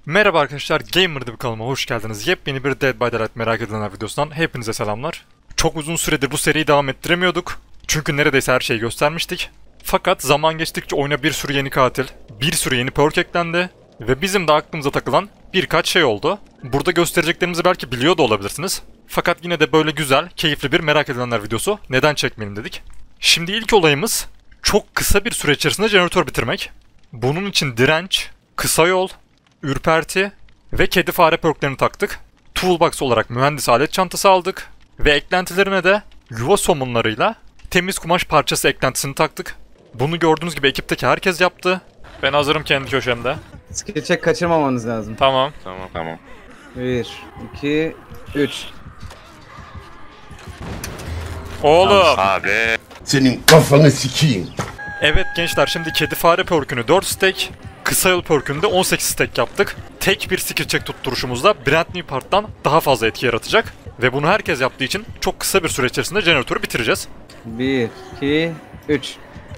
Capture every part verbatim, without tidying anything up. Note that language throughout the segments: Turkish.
Merhaba arkadaşlar, Gamer'da bir kanalıma hoş geldiniz. Yepyeni bir Dead by Daylight merak edilenler videosundan hepinize selamlar. Çok uzun süredir bu seriyi devam ettiremiyorduk. Çünkü neredeyse her şeyi göstermiştik. Fakat zaman geçtikçe oyuna bir sürü yeni katil, bir sürü yeni perk eklendi. Ve bizim de aklımıza takılan birkaç şey oldu. Burada göstereceklerimizi belki biliyor da olabilirsiniz. Fakat yine de böyle güzel, keyifli bir merak edilenler videosu neden çekmeyelim dedik. Şimdi ilk olayımız çok kısa bir süre içerisinde jeneratör bitirmek. Bunun için direnç, kısa yol, ürperti ve kedi fare perklerini taktık. Toolbox olarak mühendis alet çantası aldık. Ve eklentilerine de yuva somunlarıyla temiz kumaş parçası eklentisini taktık. Bunu gördüğünüz gibi ekipteki herkes yaptı. Ben hazırım kendi köşemde. Skill check kaçırmamanız lazım. Tamam. Tamam tamam. bir, iki, üç. Oğlum. Abi. Senin kafanı sikeyim. Evet gençler, şimdi kedi fare perkünü dört stack, kısa yol perkünü de on sekiz stack yaptık. Tek bir skill check tutturuşumuzda Brand New Part'tan daha fazla etki yaratacak. Ve bunu herkes yaptığı için çok kısa bir süre içerisinde jeneratörü bitireceğiz. bir, iki, üç.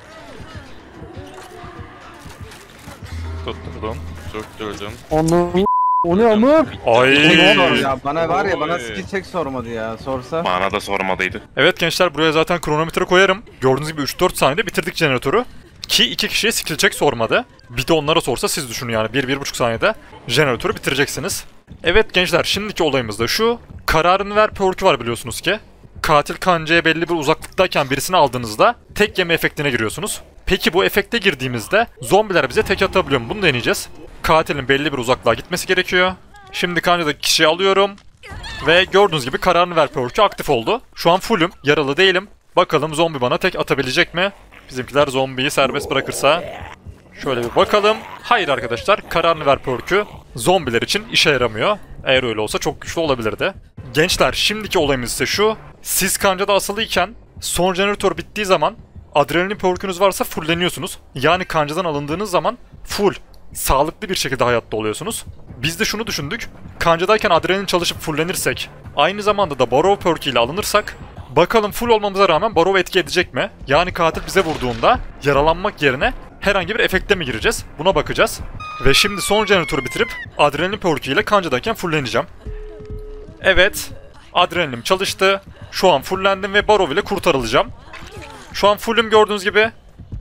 Tutturdum. Tutturdum. Onu o ne ama? Ay. Ya bana var ya bana Oy. skill check sormadı ya. Sorsa. Bana da sormadıydı. Evet gençler, buraya zaten kronometre koyarım. Gördüğünüz gibi üç dört saniyede bitirdik jeneratörü. Ki iki kişiye skill check sormadı. Bir de onlara sorsa siz düşünün, yani bir bir buçuk saniyede jeneratörü bitireceksiniz. Evet gençler, şimdiki olayımız da şu. Kararını ver perk'ü var biliyorsunuz ki. Katil kancaya belli bir uzaklıktayken birisini aldığınızda tek yeme efektine giriyorsunuz. Peki bu efekte girdiğimizde zombiler bize tek atabiliyor mu? Bunu deneyeceğiz. Katilin belli bir uzaklığa gitmesi gerekiyor. Şimdi kancadaki kişiyi alıyorum. Ve gördüğünüz gibi kararını ver perk'ü aktif oldu. Şu an fullüm, yaralı değilim. Bakalım zombi bana tek atabilecek mi? Bizimkiler zombiyi serbest bırakırsa. Şöyle bir bakalım. Hayır arkadaşlar, kararını ver perk'ü zombiler için işe yaramıyor. Eğer öyle olsa çok güçlü olabilirdi. Gençler, şimdiki olayımız ise şu. Siz kancada asılıyken son jeneratör bittiği zaman adrenalin perk'ünüz varsa fullleniyorsunuz. Yani kancadan alındığınız zaman full, sağlıklı bir şekilde hayatta oluyorsunuz. Biz de şunu düşündük. Kancadayken adrenalin çalışıp fullenirsek, aynı zamanda da Borrow perk ile alınırsak, bakalım full olmamıza rağmen Borrow etki edecek mi? Yani katil bize vurduğunda yaralanmak yerine herhangi bir efekte mi gireceğiz? Buna bakacağız. Ve şimdi son jeneratörü bitirip adrenalin perk ile kancadayken fulleneceğim. Evet, adrenalinim çalıştı. Şu an fullendim ve Borrow ile kurtarılacağım. Şu an fullüm gördüğünüz gibi.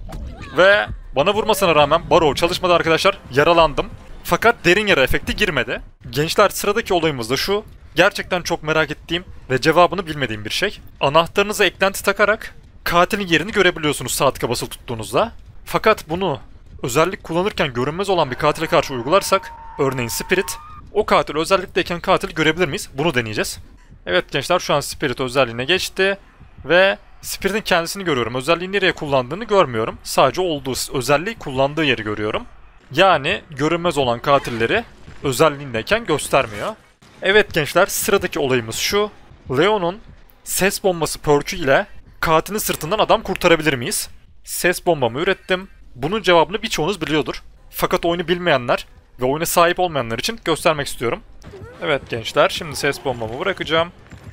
Ve bana vurmasına rağmen Borrow çalışmadı arkadaşlar. Yaralandım. Fakat derin yara efekti girmedi. Gençler, sıradaki olayımız da şu. Gerçekten çok merak ettiğim ve cevabını bilmediğim bir şey. Anahtarınıza eklenti takarak katilin yerini görebiliyorsunuz sağ tıka basılı tuttuğunuzda. Fakat bunu özellik kullanırken görünmez olan bir katile karşı uygularsak, örneğin Spirit, o katil özellikteyken katil görebilir miyiz? Bunu deneyeceğiz. Evet gençler, şu an Spirit özelliğine geçti ve Spirit'in kendisini görüyorum. Özelliği nereye kullandığını görmüyorum. Sadece olduğu özelliği kullandığı yeri görüyorum. Yani görünmez olan katilleri özelliğindeyken göstermiyor. Evet gençler, sıradaki olayımız şu. Leon'un ses bombası perk'ü ile katilin sırtından adam kurtarabilir miyiz? Ses bombamı ürettim. Bunun cevabını birçoğunuz biliyordur. Fakat oyunu bilmeyenler ve oyuna sahip olmayanlar için göstermek istiyorum. Evet gençler, şimdi ses bombamı bırakacağım.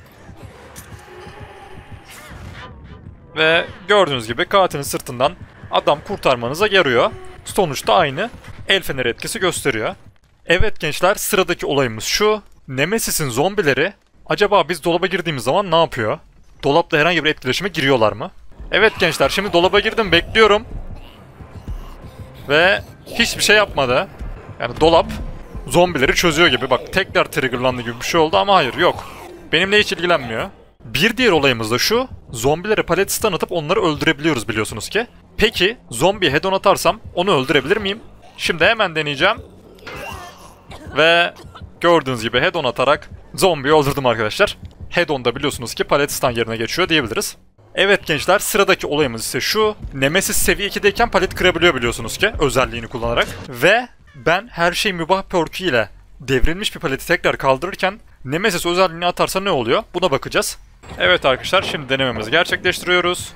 Ve gördüğünüz gibi katilin sırtından adam kurtarmanıza yarıyor. Sonuçta aynı el feneri etkisi gösteriyor. Evet gençler, sıradaki olayımız şu. Nemesis'in zombileri acaba biz dolaba girdiğimiz zaman ne yapıyor? Dolapla herhangi bir etkileşime giriyorlar mı? Evet gençler, şimdi dolaba girdim, bekliyorum. Ve hiçbir şey yapmadı. Yani dolap zombileri çözüyor gibi. Bak, tekrar triggerlandı gibi bir şey oldu ama hayır, yok. Benimle hiç ilgilenmiyor. Bir diğer olayımız da şu. Zombilere palet stun atıp onları öldürebiliyoruz biliyorsunuz ki. Peki zombiye head-on atarsam onu öldürebilir miyim? Şimdi hemen deneyeceğim. Ve gördüğünüz gibi head-on atarak zombiyi öldürdüm arkadaşlar. Head-on da biliyorsunuz ki palet stun yerine geçiyor diyebiliriz. Evet gençler, sıradaki olayımız ise şu. Nemesis seviye ikideyken palet kırabiliyor biliyorsunuz ki özelliğini kullanarak. Ve ben her şey mübah perk'ü ile devrilmiş bir paleti tekrar kaldırırken Nemesis özelliğini atarsa ne oluyor? Buna bakacağız. Evet arkadaşlar, şimdi denememizi gerçekleştiriyoruz.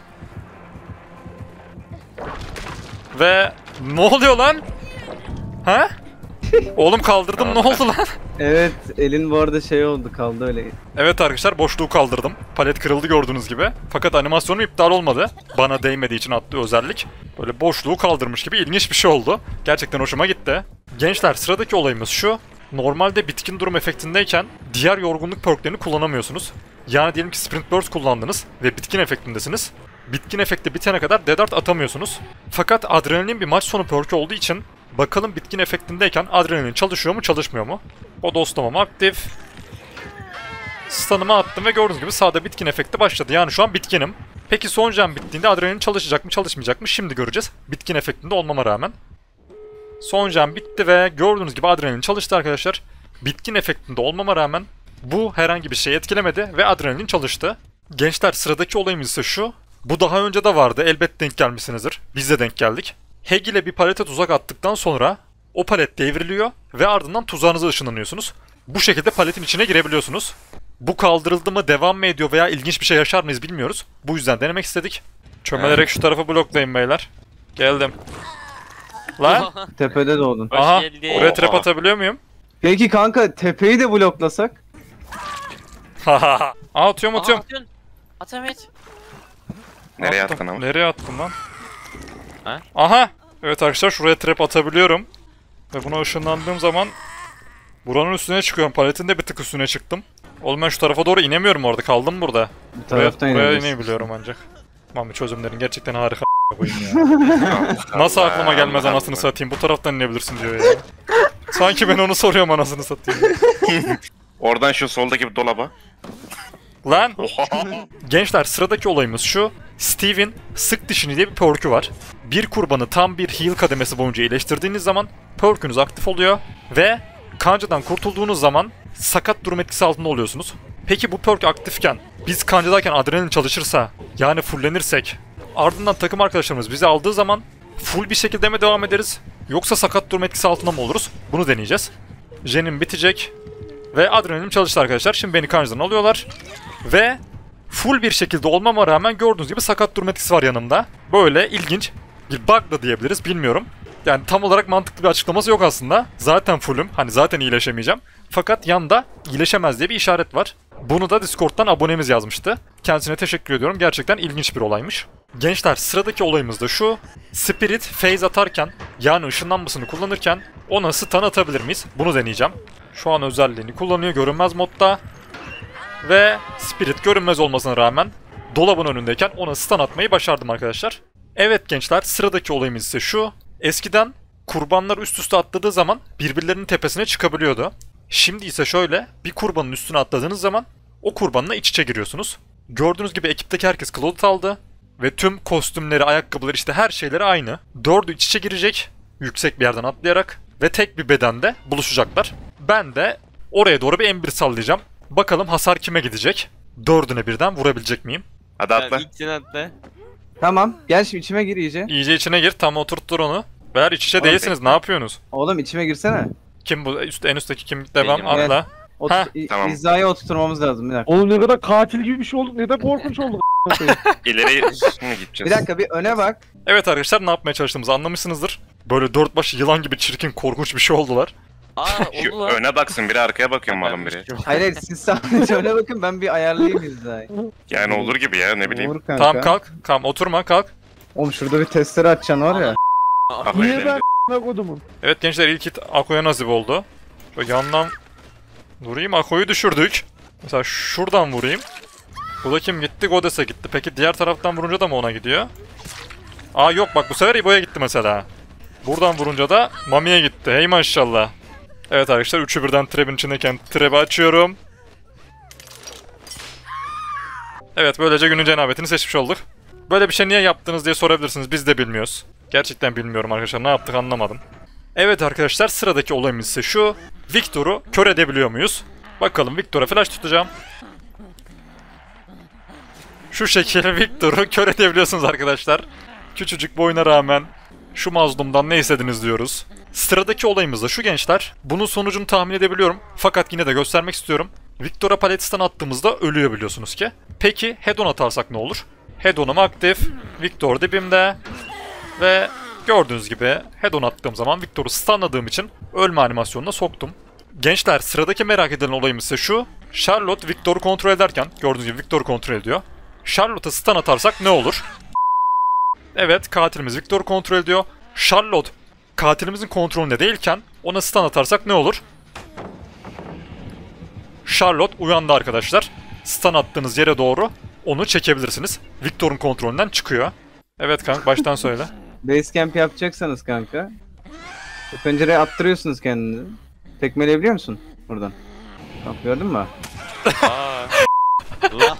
Ve ne oluyor lan? Ha? Oğlum kaldırdım, ne oldu lan? Evet, elin bu arada şey oldu, kaldı öyle. Evet arkadaşlar, boşluğu kaldırdım. Palet kırıldı gördüğünüz gibi. Fakat animasyonu iptal olmadı. Bana değmediği için attığı özellik. Böyle boşluğu kaldırmış gibi ilginç bir şey oldu. Gerçekten hoşuma gitti. Gençler sıradaki olayımız şu. Normalde bitkin durum efektindeyken diğer yorgunluk perklerini kullanamıyorsunuz. Yani diyelim ki Sprint Burst kullandınız ve bitkin efektindesiniz. Bitkin efekti bitene kadar Dead Art atamıyorsunuz. Fakat adrenalin bir maç sonu perk olduğu için bakalım bitkin efektindeyken adrenalin çalışıyor mu çalışmıyor mu? O dostlamam aktif. Stun'ımı attım ve gördüğünüz gibi sağda bitkin efekti başladı. Yani şu an bitkinim. Peki son can bittiğinde adrenalin çalışacak mı çalışmayacak mı şimdi göreceğiz. Bitkin efektinde olmama rağmen. Son can bitti ve gördüğünüz gibi adrenalin çalıştı arkadaşlar. Bitkin efektinde olmama rağmen bu herhangi bir şey etkilemedi ve adrenalin çalıştı. Gençler sıradaki olayımız ise şu. Bu daha önce de vardı, elbet denk gelmişsinizdir. Biz de denk geldik. Heg ile bir palete tuzak attıktan sonra o palet devriliyor ve ardından tuzağınıza ışınlanıyorsunuz. Bu şekilde paletin içine girebiliyorsunuz. Bu kaldırıldı mı, devam mı ediyor veya ilginç bir şey yaşar mıyız bilmiyoruz. Bu yüzden denemek istedik. Çömelerek şu tarafı bloklayın beyler. Geldim. Lan! Tepede doğdun. Hoş Aha! geldin. Oraya trap Oha. atabiliyor muyum? Peki kanka tepeyi de bloklasak? Hahaha. Aa atıyorum Aha, atıyorum. atıyorsun. At Ahmet. Nereye Attım. attın ama? Nereye attım lan? Ha? Aha! Evet arkadaşlar şuraya trap atabiliyorum. Ve buna ışınlandığım zaman buranın üstüne çıkıyorum. Paletin de bir tık üstüne çıktım. Oğlum ben şu tarafa doğru inemiyorum orada. Kaldım burada. Bir Buraya, taraftan buraya inebilirsin. inebiliyorum ancak. Mami çözümlerin gerçekten harika koyayım ya. Nasıl aklıma gelmez Allah anasını Allah. satayım. Bu taraftan inebilirsin diyor ya. Sanki ben onu soruyorum anasını satayım. Oradan şu soldaki bir dolaba. Lan! Oha. Gençler sıradaki olayımız şu. Steve'in sık dişini diye bir perk'ü var. Bir kurbanı tam bir heal kademesi boyunca iyileştirdiğiniz zaman perk'ünüz aktif oluyor ve kancadan kurtulduğunuz zaman sakat durum etkisi altında oluyorsunuz. Peki bu perk aktifken biz kancadayken adrenalin çalışırsa yani fullenirsek ardından takım arkadaşlarımız bizi aldığı zaman full bir şekilde mi devam ederiz yoksa sakat durum etkisi altında mı oluruz? Bunu deneyeceğiz. Jenim bitecek ve adrenalinim çalıştı arkadaşlar. Şimdi beni kancadan alıyorlar ve full bir şekilde olmama rağmen gördüğünüz gibi sakat durum etkisi var yanımda. Böyle ilginç bir bug da diyebiliriz bilmiyorum. Yani tam olarak mantıklı bir açıklaması yok aslında. Zaten fullüm. Hani zaten iyileşemeyeceğim. Fakat yanda iyileşemez diye bir işaret var. Bunu da Discord'dan abonemiz yazmıştı. Kendisine teşekkür ediyorum. Gerçekten ilginç bir olaymış. Gençler sıradaki olayımız da şu. Spirit phase atarken yani ışınlanmasını kullanırken ona stun atabilir miyiz? Bunu deneyeceğim. Şu an özelliğini kullanıyor görünmez modda. Ve Spirit görünmez olmasına rağmen dolabın önündeyken ona stun atmayı başardım arkadaşlar. Evet gençler sıradaki olayımız ise şu. Eskiden kurbanlar üst üste atladığı zaman birbirlerinin tepesine çıkabiliyordu. Şimdi ise şöyle bir kurbanın üstüne atladığınız zaman o kurbanla iç içe giriyorsunuz. Gördüğünüz gibi ekipteki herkes Cloud aldı. Ve tüm kostümleri, ayakkabıları işte her şeyleri aynı. Dördü iç içe girecek yüksek bir yerden atlayarak ve tek bir bedende buluşacaklar. Ben de oraya doğru bir emir sallayacağım. Bakalım hasar kime gidecek? Dördüne birden vurabilecek miyim? Hadi atla. İlk sen atla. Tamam gel şimdi içime gir iyice. İyice içine gir, tam oturttur onu. Beyler iç içe Oğlum, değilsiniz, ne yapıyorsunuz? Oğlum içime girsene. Kim bu? Üst, en üstteki kim? Devam, Benim. atla. Ot Ha, i- tamam. hizaya oturtmamız lazım bir dakika. Oğlum ne kadar katil gibi bir şey olduk. Neden korkunç olduk? İleri mi Bir gideceğiz? dakika bir öne bak. Evet arkadaşlar ne yapmaya çalıştığımızı anlamışsınızdır. Böyle dört baş yılan gibi çirkin, korkunç bir şey oldular. Aa Şu oldu lan. öne baksın biri arkaya bakıyor malum biri. Hayır hayır siz sadece öne bakın ben bir ayarlayayım hizayı. Yani olur gibi ya ne bileyim. Olur kanka. Tamam kalk, tamam oturma kalk. Oğlum şurada bir testere açacaksın var ya. Ah, Niye öyle. ben ne kodumun? Evet gençler ilk hit Ako'ya nasip oldu. Şöyle yandan vurayım, Ako'yu düşürdük. Mesela şuradan vurayım. Bu da kim gitti? Godes'e gitti. Peki diğer taraftan vurunca da mı ona gidiyor? Aa yok bak bu sefer İbo'ya gitti mesela. Buradan vurunca da Mami'ye gitti. Hey maşallah. Evet arkadaşlar üçü birden trap'in içindeyken trap'i açıyorum. Evet böylece günün cenabetini seçmiş olduk. Böyle bir şey niye yaptınız diye sorabilirsiniz. Biz de bilmiyoruz. Gerçekten bilmiyorum arkadaşlar. Ne yaptık anlamadım. Evet arkadaşlar sıradaki olayımız ise şu. Victor'u kör edebiliyor muyuz? Bakalım Victor'a flash tutacağım. Şu şekilde Victor'u kör edebiliyorsunuz arkadaşlar. Küçücük boyuna rağmen şu mazlumdan ne istediniz diyoruz. Sıradaki olayımız da şu gençler. Bunun sonucunu tahmin edebiliyorum. Fakat yine de göstermek istiyorum. Victor'a paletistan attığımızda ölüyor biliyorsunuz ki. Peki head-on atarsak ne olur? Head-on'um aktif. Victor dibimde. Ve gördüğünüz gibi head-on attığım zaman Victor'u stunladığım için ölme animasyonuna soktum. Gençler sıradaki merak edilen olayımız ise şu. Charlotte Victor'u kontrol ederken gördüğünüz gibi Victor'u kontrol ediyor. Charlotte'a stun atarsak ne olur? Evet katilimiz Victor'u kontrol ediyor. Charlotte katilimizin kontrolünde değilken Ona stun atarsak ne olur? Charlotte uyandı arkadaşlar. Stun attığınız yere doğru onu çekebilirsiniz. Victor'un kontrolünden çıkıyor. Evet kanka baştan söyle. Basecamp yapacaksanız kanka. Pencereye attırıyorsunuz kendinizi. Tekmeleyebiliyor musun buradan? Bak gördün mü? Aa. Lan.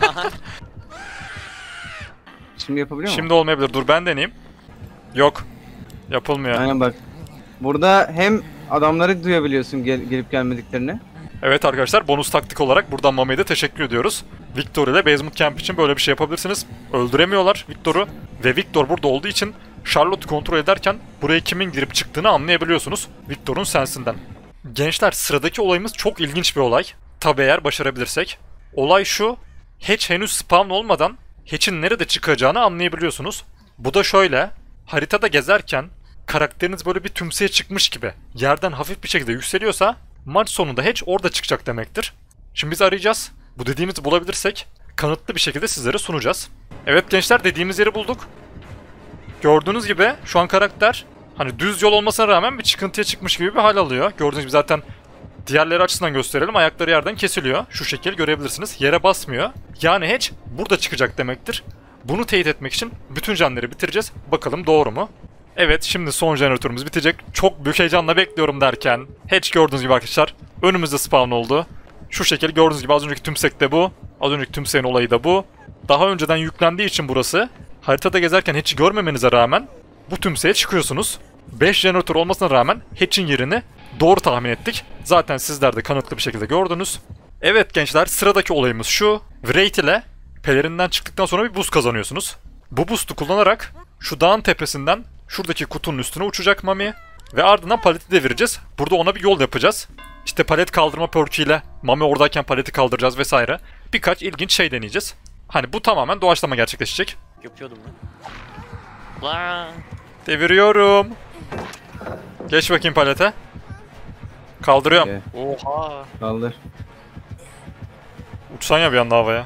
Şimdi yapabiliyor musun? Şimdi olmayabilir. Dur ben deneyeyim. Yok. Yapılmıyor. Aynen bak. Burada hem adamları duyabiliyorsun gel gelip gelmediklerini. Evet arkadaşlar bonus taktik olarak buradan Mami'ye de teşekkür ediyoruz. Victor ile Basement Camp için böyle bir şey yapabilirsiniz. Öldüremiyorlar Victor'u ve Victor burada olduğu için Charlotte'u kontrol ederken buraya kimin girip çıktığını anlayabiliyorsunuz Victor'un sensinden. Gençler sıradaki olayımız çok ilginç bir olay. Tabi eğer başarabilirsek. Olay şu, Hatch henüz spawn olmadan Hatch'in nerede çıkacağını anlayabiliyorsunuz. Bu da şöyle, haritada gezerken karakteriniz böyle bir tümseye çıkmış gibi yerden hafif bir şekilde yükseliyorsa maç sonunda Hatch orada çıkacak demektir. Şimdi biz arayacağız. Bu dediğimizi bulabilirsek kanıtlı bir şekilde sizlere sunacağız. Evet gençler dediğimiz yeri bulduk. Gördüğünüz gibi şu an karakter hani düz yol olmasına rağmen bir çıkıntıya çıkmış gibi bir hal alıyor. Gördüğünüz gibi zaten diğerleri açısından gösterelim. Ayakları yerden kesiliyor. Şu şekil görebilirsiniz. Yere basmıyor. Yani Hatch burada çıkacak demektir. Bunu teyit etmek için bütün canları bitireceğiz. Bakalım doğru mu? Evet şimdi son jeneratörümüz bitecek. Çok büyük heyecanla bekliyorum derken Hatch gördüğünüz gibi arkadaşlar önümüzde spawn oldu. Şu şekil gördüğünüz gibi az önceki tümsek de bu. Az önceki tümseğin olayı da bu. Daha önceden yüklendiği için burası haritada gezerken Hatch'i görmemenize rağmen bu tümseye çıkıyorsunuz. beş jeneratör olmasına rağmen Hatch'in yerini doğru tahmin ettik. Zaten sizler de kanıtlı bir şekilde gördünüz. Evet gençler sıradaki olayımız şu. Wraith ile pelerinden çıktıktan sonra bir boost kazanıyorsunuz. Bu boost'u kullanarak şu dağın tepesinden şuradaki kutunun üstüne uçacak Mami. Ve ardından paleti devireceğiz. Burada ona bir yol yapacağız. İşte palet kaldırma perk'iyle Mami oradayken paleti kaldıracağız vesaire. Birkaç ilginç şey deneyeceğiz. Hani bu tamamen doğaçlama gerçekleşecek. Yapıyordum lan. Lan. Deviriyorum. Geç bakayım palete. Kaldırıyorum. Okey. Oha. Kaldır. Uçsan ya bir anda havaya.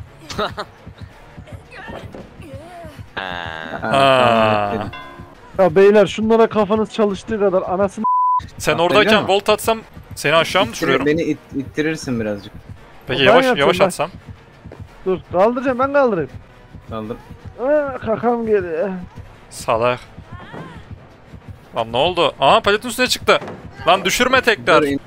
Ha. Ha, Ha. tahmin ettim. Ya beyler şunlara kafanız çalıştığı kadar anasını Sen Atlayacak oradayken mı? volt atsam seni aşağı mı düşürüyorum? Beni it ittirirsin birazcık. Peki Ben yavaş yapıyorum yavaş ben. atsam. dur kaldıracağım ben kaldırayım. Kaldır. Aa, kakam geliyor. Salak. Lan ne oldu? Aha paletin üstüne çıktı. Lan düşürme tekrar. Dur, in-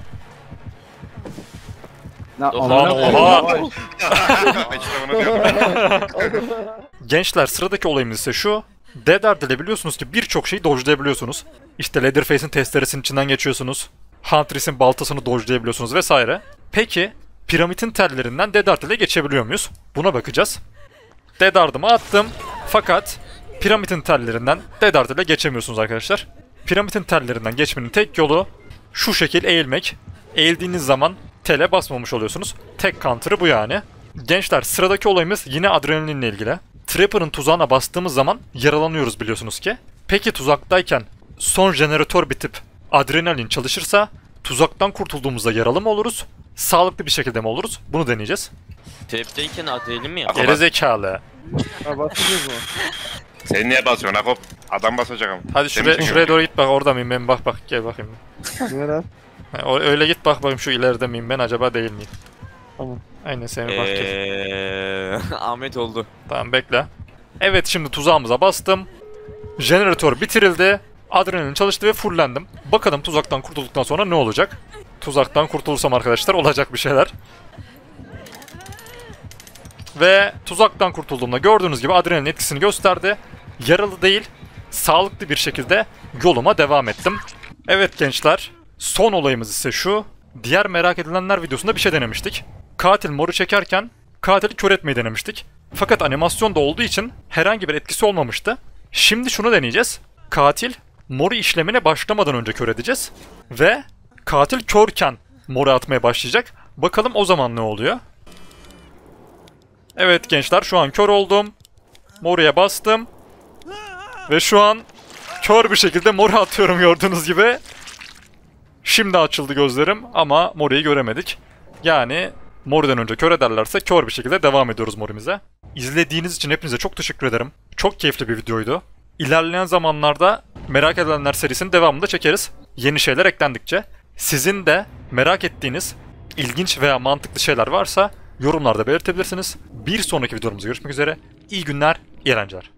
Na, Lan amına oha. koyayım. İşte bunu diyorum. Gençler sıradaki olayımız ise şu. Dead Hard ile biliyorsunuz ki birçok şeyi dodge'layabiliyorsunuz. İşte Leatherface'in testeresinin içinden geçiyorsunuz. Huntress'in baltasını dodge'layabiliyorsunuz vesaire. Peki piramidin tellerinden Dead Hard ile geçebiliyor muyuz? Buna bakacağız. Dead Hard'ımı attım. Fakat piramidin tellerinden Dead Hard ile geçemiyorsunuz arkadaşlar. Piramidin tellerinden geçmenin tek yolu şu şekil eğilmek. Eğildiğiniz zaman tele basmamış oluyorsunuz. Tek counter'ı bu yani. Gençler sıradaki olayımız yine adrenalinle ilgili. Trapper'ın tuzağına bastığımız zaman yaralanıyoruz biliyorsunuz ki. Peki tuzaktayken son jeneratör bitip adrenalin çalışırsa tuzaktan kurtulduğumuzda yaralı mı oluruz? Sağlıklı bir şekilde mi oluruz? Bunu deneyeceğiz. Trap'teyken adrenalin mi ya? Ama- Gerizekalı. Ha basacağız mı? Sen niye basıyorsun Akop? Adam basacak ama. Hadi Sen şuraya, mi şuraya doğru git bak orada mıyım ben bak bak gel bakayım. Niye lan? Ha, o- Öyle git bak bakayım şu ileride miyim ben acaba değil miyim? Tamam. Aynen seni bak gel. Eee Ahmet oldu. Tamam bekle. Evet şimdi tuzağımıza bastım. Jeneratör bitirildi. Adrenalin çalıştı ve fullendim. Bakalım tuzaktan kurtulduktan sonra ne olacak? Tuzaktan kurtulursam arkadaşlar olacak bir şeyler. Ve tuzaktan kurtulduğumda gördüğünüz gibi adrenalin etkisini gösterdi. Yaralı değil, sağlıklı bir şekilde yoluma devam ettim. Evet gençler, son olayımız ise şu. Diğer merak edilenler videosunda bir şey denemiştik. Katil moru çekerken katili kör etmeyi denemiştik. Fakat animasyon da olduğu için herhangi bir etkisi olmamıştı. Şimdi şunu deneyeceğiz. Katil moru işlemine başlamadan önce kör edeceğiz. Ve katil körken moru atmaya başlayacak. Bakalım o zaman ne oluyor? Evet gençler şu an kör oldum. Moru'ya bastım. Ve şu an kör bir şekilde moru atıyorum gördüğünüz gibi. Şimdi açıldı gözlerim ama Mori'yi göremedik. Yani Mori'den önce kör ederlerse kör bir şekilde devam ediyoruz Mori'mize. İzlediğiniz için hepinize çok teşekkür ederim. Çok keyifli bir videoydu. İlerleyen zamanlarda merak edilenler serisinin devamını da çekeriz. yeni şeyler eklendikçe. Sizin de merak ettiğiniz ilginç veya mantıklı şeyler varsa yorumlarda belirtebilirsiniz. Bir sonraki videomuzda görüşmek üzere. İyi günler, iyi eğlenceler.